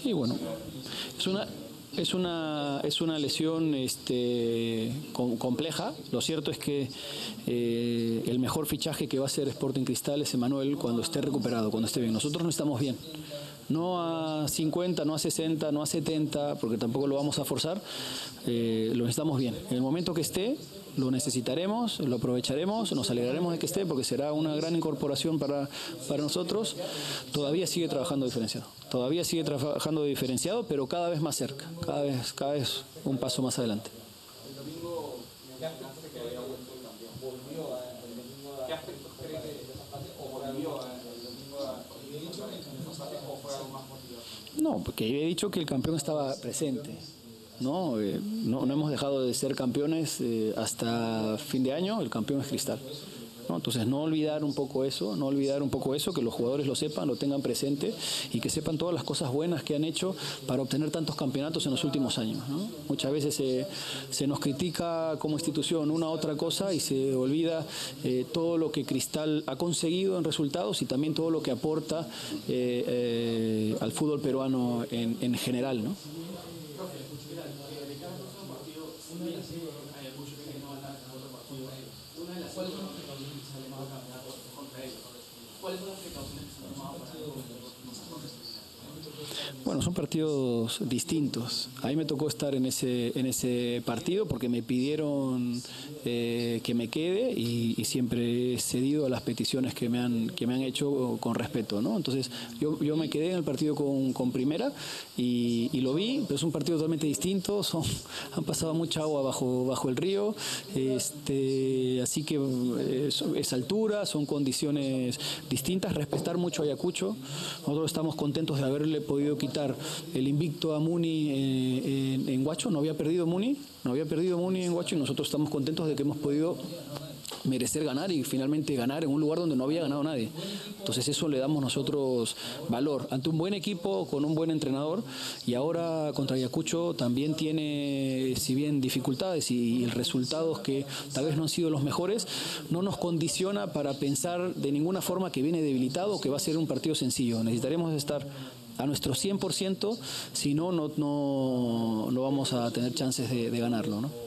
Sí, bueno, es una lesión compleja. Lo cierto es que el mejor fichaje que va a hacer Sporting Cristal es Emmanuel cuando esté recuperado, cuando esté bien. Nosotros no estamos bien. No a 50, no a 60, no a 70, porque tampoco lo vamos a forzar. Lo necesitamos bien. En el momento que esté, lo necesitaremos, lo aprovecharemos, nos alegraremos de que esté, porque será una gran incorporación para nosotros. Todavía sigue trabajando diferenciado. Todavía sigue trabajando diferenciado, pero cada vez más cerca, cada vez un paso más adelante. El domingo, ¿qué aspectos que había vuelto el campeón? ¿Volvió el domingo? ¿Qué aspectos cree que o volvió el domingo o fue algo más motivado? No, porque he dicho que el campeón estaba presente. No hemos dejado de ser campeones hasta fin de año. El campeón es Cristal, ¿no? Entonces no olvidar un poco eso, que los jugadores lo sepan, lo tengan presente y que sepan todas las cosas buenas que han hecho para obtener tantos campeonatos en los últimos años, ¿no? Muchas veces se nos critica como institución una u otra cosa y se olvida todo lo que Cristal ha conseguido en resultados y también todo lo que aporta al fútbol peruano en general, ¿no? Bueno, son partidos distintos. A mí me tocó estar en ese partido porque me pidieron que me quede y siempre he cedido a las peticiones que me han hecho con respeto, ¿no? Entonces yo me quedé en el partido con Primera y lo vi, pero es un partido totalmente distinto. Han pasado mucha agua bajo el río, así que es altura, son condiciones distintas. Respetar mucho a Ayacucho. Nosotros estamos contentos de haberle podido quitar el invicto a Muni en Huacho. No había perdido Muni en Huacho y nosotros estamos contentos de que hemos podido merecer ganar y finalmente ganar en un lugar donde no había ganado nadie. Entonces eso le damos nosotros valor ante un buen equipo con un buen entrenador, y ahora contra Ayacucho también tiene, si bien dificultades y resultados que tal vez no han sido los mejores, no nos condiciona para pensar de ninguna forma que viene debilitado o que va a ser un partido sencillo. Necesitaremos estar a nuestro 100%, si no vamos a tener chances de ganarlo, ¿no?